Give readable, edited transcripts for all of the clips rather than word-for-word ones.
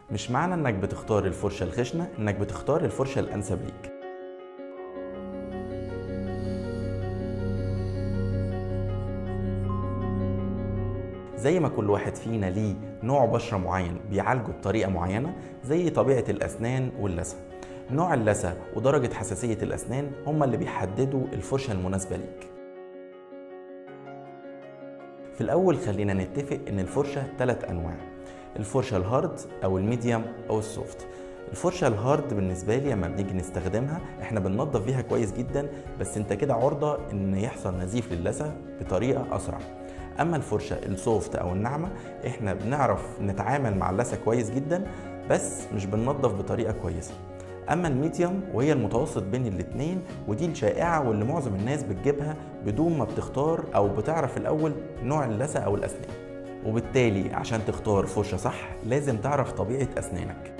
مش معنى انك بتختار الفرشة الخشنة انك بتختار الفرشة الانسب ليك. زي ما كل واحد فينا ليه نوع بشرة معين بيعالجه بطريقة معينة، زي طبيعة الأسنان واللثة، نوع اللثة ودرجة حساسية الأسنان هما اللي بيحددوا الفرشة المناسبة ليك. في الأول خلينا نتفق إن الفرشة 3 أنواع: الفرشة الهارد أو الميديوم أو السوفت. الفرشة الهارد بالنسبة لي لما بنيجي نستخدمها احنا بننضف بيها كويس جدا، بس انت كده عرضة ان يحصل نزيف للثة بطريقة أسرع. اما الفرشة السوفت او الناعمة احنا بنعرف نتعامل مع اللثة كويس جدا، بس مش بننضف بطريقة كويسة. اما الميديوم وهي المتوسط بين الاتنين، ودي الشائعة واللي معظم الناس بتجيبها بدون ما بتختار او بتعرف الاول نوع اللثة او الاسنان. وبالتالي عشان تختار فرشة صح لازم تعرف طبيعة اسنانك.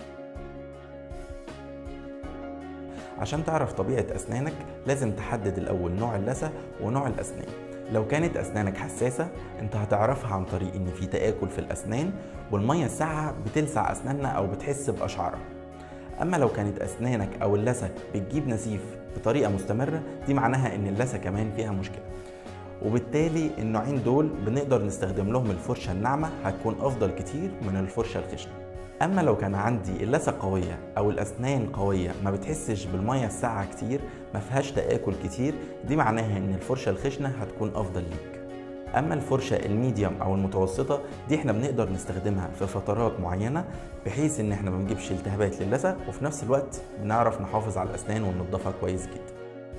عشان تعرف طبيعة اسنانك لازم تحدد الاول نوع اللثة ونوع الاسنان. لو كانت أسنانك حساسة أنت هتعرفها عن طريق إن في تآكل في الأسنان والمية الساقعة بتلسع أسناننا أو بتحس بأشعارها. أما لو كانت أسنانك أو اللثة بتجيب نزيف بطريقة مستمرة، دي معناها إن اللثة كمان فيها مشكلة. وبالتالي النوعين دول بنقدر نستخدم لهم الفرشة الناعمة، هتكون أفضل كتير من الفرشة الخشنة. اما لو كان عندي اللثه قويه او الاسنان قويه ما بتحسش بالميه الساقعه كتير، ما فيهاش تآكل كتير، دي معناها ان الفرشه الخشنه هتكون افضل ليك. اما الفرشه الميديوم او المتوسطه دي احنا بنقدر نستخدمها في فترات معينه، بحيث ان احنا ما نجيبش التهابات للثه وفي نفس الوقت بنعرف نحافظ على الاسنان وننضفها كويس جدا.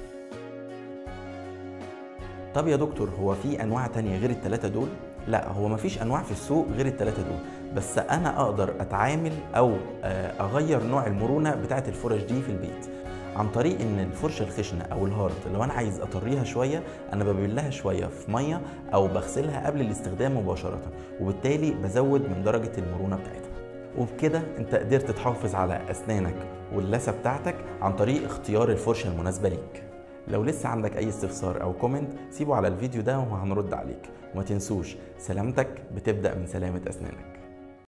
طب يا دكتور هو في انواع تانية غير ال3 دول؟ لا، هو مفيش انواع في السوق غير ال3 دول، بس انا اقدر اتعامل او اغير نوع المرونه بتاعه الفرش دي في البيت عن طريق ان الفرشه الخشنه او الهارد لو انا عايز اطريها شويه انا ببلها شويه في ميه او بغسلها قبل الاستخدام مباشره، وبالتالي بزود من درجه المرونه بتاعتها. وبكده انت قدرت تحافظ على اسنانك واللثه بتاعتك عن طريق اختيار الفرشه المناسبه ليك. لو لسه عندك اي استفسار او كومنت سيبه على الفيديو ده وهنرد عليك، وما تنسوش سلامتك بتبدأ من سلامة اسنانك.